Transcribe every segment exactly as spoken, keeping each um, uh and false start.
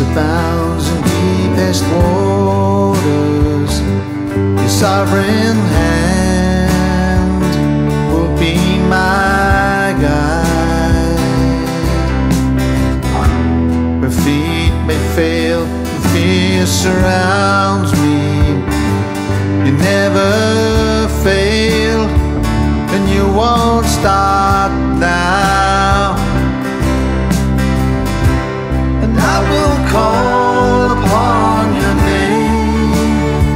abounds in deepest waters. Your sovereign hand will be my guide. Where feet may fail and fear surrounds me, you never fail and you won't stop now. And I will call upon your name,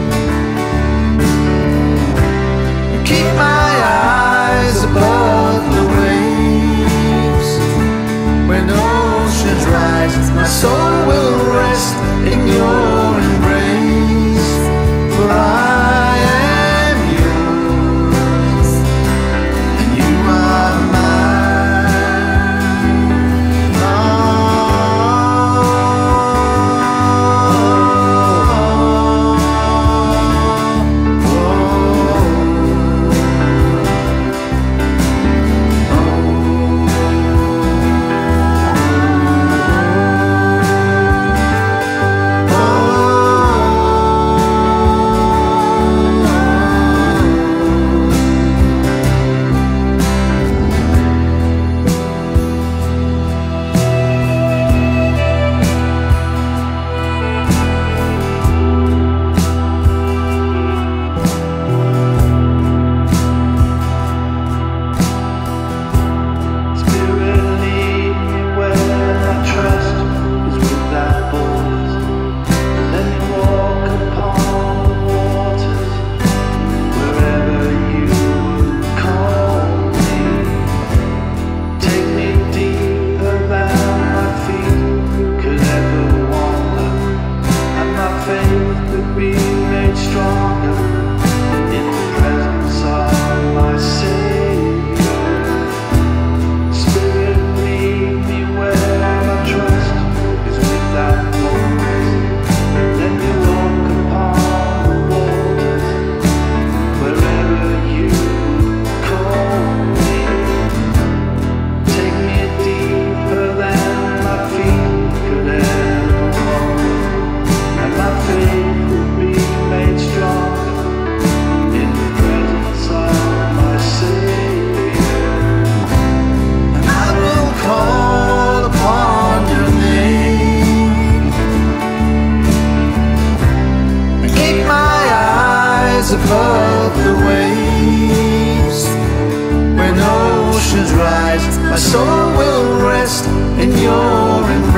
keep my eyes above the waves. When oceans rise, my soul will rest in your embrace. For I am yours, and you are mine. Oh, oh, above the waves. When oceans rise, my soul will rest in your embrace.